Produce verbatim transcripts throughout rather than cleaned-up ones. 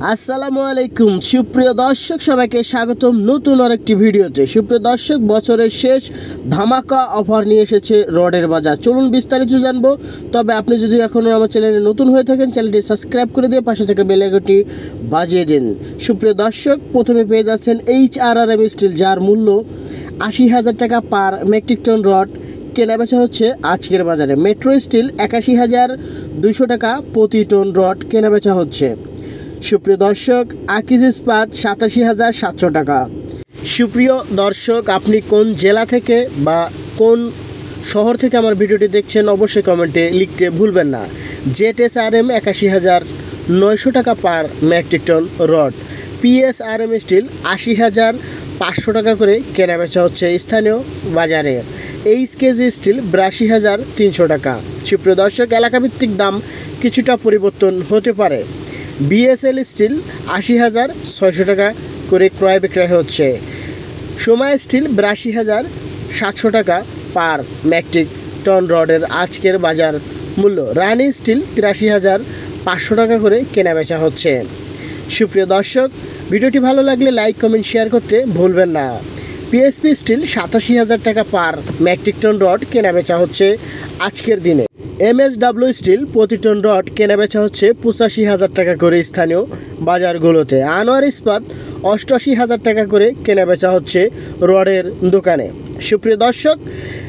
আসসালামু আলাইকুম সুপ্রিয় দর্শক, সবাইকে স্বাগতম নতুন আরেকটি ভিডিওতে। সুপ্রিয় দর্শক, বছরের শেষ ধামাকা অফার নিয়ে এসেছে রডের বাজার। চলুন বিস্তারিত জানবো। তবে আপনি যদি এখনও আমার চ্যানেলে নতুন হয়ে থাকেন, চ্যানেলটি সাবস্ক্রাইব করে দিয়ে পাশে থেকে বেল আইকনটি বাজিয়ে দিন। সুপ্রিয় দর্শক, প্রথমে পেয়ে যাচ্ছেন H R R M steel, যার মূল্য আশি হাজার টাকা পার মেট্রিক টন রড কেনা বেচা হচ্ছে আজকের বাজারে। মেট্রো স্টিল একাশি হাজার দুইশো টাকা প্রতি টন রড কেনা বেচা হচ্ছে। সুপ্রিয় দর্শক, আকিজ ইস্পাত সাতাশি হাজার সাতশো টাকা। সুপ্রিয় দর্শক, আপনি কোন জেলা থেকে বা কোন শহর থেকে আমার ভিডিওটি দেখছেন অবশ্যই কমেন্টে লিখতে ভুলবেন না। জেট এস আর এম একাশি হাজার নয়শো টাকা পার মেট্রিক টন রড। P S R M steel আশি হাজার পাঁচশো টাকা করে কেনা বেচা হচ্ছে স্থানীয় বাজারে। এইচ কেজি স্টিল বিরাশি হাজার তিনশো টাকা। সুপ্রিয় দর্শক, এলাকাভিত্তিক দাম কিছুটা পরিবর্তন হতে পারে। বি এস এল স্টিল আশি হাজার ছয়শো টাকা করে ক্রয় বিক্রয় হচ্ছে। সময় স্টিল বিরাশি হাজার সাতশো টাকা পার মেট্রিক টন রডের আজকের বাজার মূল্য। রানি স্টিল তিরাশি হাজার পাঁচশো টাকা করে কেনা বেচা হচ্ছে। সুপ্রিয় দর্শক, ভিডিওটি ভালো লাগলে লাইক কমেন্ট শেয়ার করতে ভুলবেন না। পি এস পি স্টিল সাতাশি হাজার টাকা পার মেট্রিক টন রড কেনা বেচা হচ্ছে আজকের দিনে। এম এস ডাব্লিউ স্টিল প্রতি টন রড কেনা বেচা হচ্ছে পঁচাশি হাজার টাকা করে স্থানীয় বাজারগুলোতে। আনোয়ার ইস্পাত অষ্টআশি হাজার টাকা করে কেনা বেচা হচ্ছে রডের দোকানে। সুপ্রিয় দর্শক,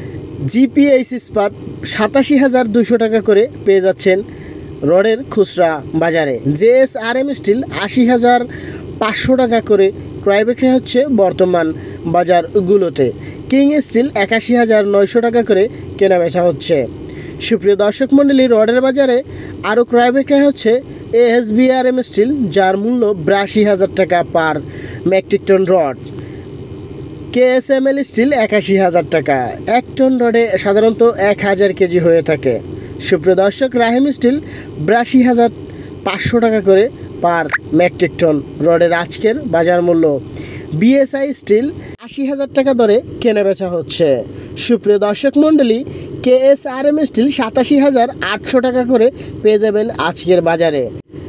জি পি এইচ ইস্পাত সাতাশি হাজার দুশো টাকা করে পেয়ে যাচ্ছেন রডের খুচরা বাজারে। J S R M steel আশি হাজার পাঁচশো টাকা করে ক্রয় বিক্রয় হচ্ছে বর্তমান বাজারগুলোতে। কিং স্টিল একাশি হাজার নয়শো টাকা করে কেনা বেচা হচ্ছে। সুপ্রিয় দর্শক মণ্ডলী, রডের বাজারে আরও ক্রয় বিক্রয় হচ্ছে A S B R M steel, যার মূল্য বিরাশি হাজার টাকা পার মেট্রিক টন রড। K S M L steel একাশি হাজার টাকা। এক টন রডে সাধারণত এক হাজার কেজি হয়ে থাকে। সুপ্রিয় দর্শক, রাহিম স্টিল বিরাশি হাজার পাঁচশো টাকা করে পার মেট্রিক টন রডের আজকের বাজার মূল্য। বি এস আই স্টিল আশি হাজার টাকা দরে কেনা বেচা হচ্ছে। সুপ্রিয় দর্শক মণ্ডলী, K S R M steel সাতাশি হাজার আটশো টাকা করে পেয়ে যাবেন আজকের বাজারে।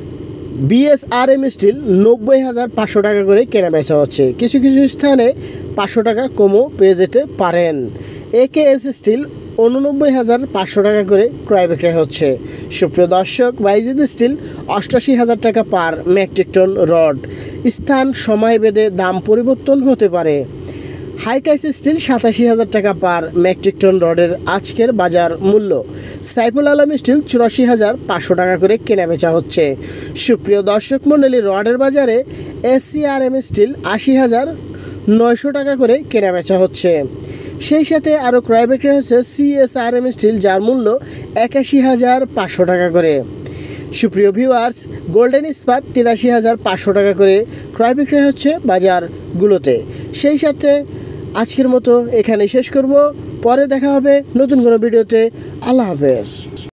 B S R M steel নব্বই হাজার পাঁচশো টাকা করে কেনা বেচা হচ্ছে। কিছু কিছু স্থানে পাঁচশো টাকা কমও পেয়ে যেতে পারেন। এ কে এস স্টিল উননব্বই হাজার পাঁচশো টাকা করে ক্রয় বিক্রয় হচ্ছে। সুপ্রিয় দর্শক, বাইজিদ স্টিল অষ্টাশি হাজার টাকা পার মেট্রিক টন রড। স্থান সময় ভেদে দাম পরিবর্তন হতে পারে। হাইটাইস স্টিল সাতাশি হাজার টাকা পার মেট্রিক টন রডের আজকের বাজার মূল্য। সাইফুল আলম স্টিল চুরাশি হাজার পাঁচশো টাকা করে কেনা বেচা হচ্ছে। সুপ্রিয় দর্শক মণ্ডলী, রডের বাজারে S C R M steel আশি হাজার নয়শো টাকা করে কেনা বেচা হচ্ছে। সেই সাথে আরও ক্রয় বিক্রয় হচ্ছে C S R M steel, যার মূল্য একাশি হাজার পাঁচশো টাকা করে। সুপ্রিয় ভিউয়ার্স, গোল্ডেন ইস্পাত তিরাশি হাজার পাঁচশো টাকা করে ক্রয় বিক্রয় হচ্ছে বাজারগুলোতে। সেই সাথে আজকের মতো এখানে শেষ করব। পরে দেখা হবে নতুন কোনো ভিডিওতে। আল্লাহ হাফেজ।